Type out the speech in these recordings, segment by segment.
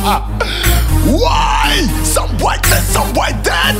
Why? Some boy dead.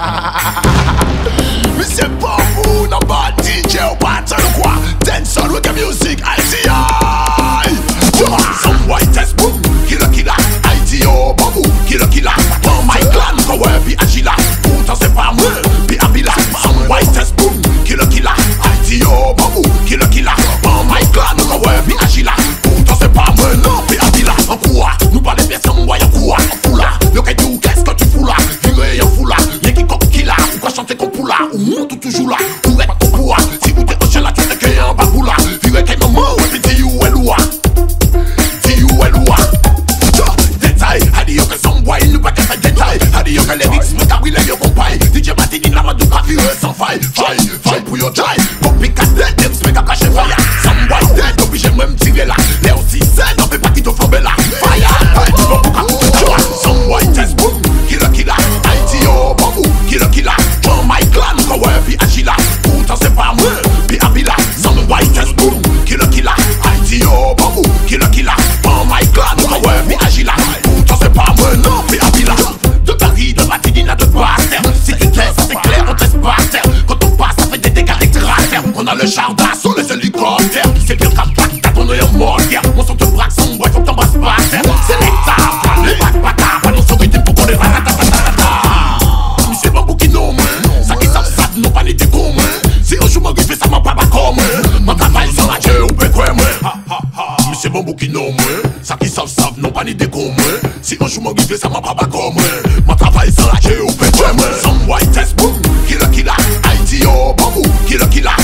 Mais c'est pas vous, non pas DJ ou pas de quoi. Dancehall, reggae music, ITI. Some boy test boom, killer, ITO, bamboo, killer. Dans my clan, quand ouais, puis Agila. Pourtant c'est pas moi, puis Abila. Some boy test boom, killer, ITO, bamboo, killer. Dans my clan, quand ouais, puis Agila. Pourtant c'est pas moi, non, puis Abila. En quoi? Nous parlons bien some boy, en quoi? En foula. Le qu'est-ce que tu fous là? Viré en foula. Y'a qui coque qui là? Ou quoi chanter qu'on poula? Ou monte toujours là? Ou est qu'on poua? Si vous t'es hoché là, tu t'es qu'un en bagoula. Viré qu'un moment, ou est-ce que you est loin? Détail, hadi yo que some boy, nous pas qu'à faire détail. Hadi yo que les mix, mais t'as brûlé yo compaille. DJ Matini, la mode du pas viré sans faille. Faille pour yo jaille. Copycat dead, James, mais qu'à cacher fire. Some boy dead, obligé moi me tirer là. Les aussi c'est, non, mais pas qui te flambe là. Fire, some boy test boom, killer. ITO, bamboo, killer. Dans my clan, quand ouais, puis Agila. Pourtant c'est pas moi, puis Abila. Some boy test boom, killer. ITO, bamboo, killer. Dans my clan, quand ouais, puis Agila. Pourtant c'est pas moi, non, puis Abila. De Paris, de Matinina, de Bastère. Si tu te laisses, ça c'est clair, on te laisse pas terre. Quand on passe, ça fait des dégâts extraterres. On a le char d'assaut, les hélicoptères. C'est pire qu'un pack, t'as ton œil en mort. Mon son te braque, son boy, faut que t'embrasses pas terre. C'est l'état, les batatas, pas nos sourires pour qu'on les ratatatata. Mais c'est pas beaucoup qui n'ont moins. Ça qui savent, non pas les dégoûts, moins. Si un jour m'en ça m'a pas comme mon travail sans la Dieu, ou peut quoi, moins. Mais c'est bon beaucoup qui n'ont moins. Ça qui savent, non pas les dégoûts, moins. Si un jour m'en ça m'a pas comme mon travail sans la Dieu, ou peut quoi, moins. Some white test boom, killer. ITO, bamboo, killer.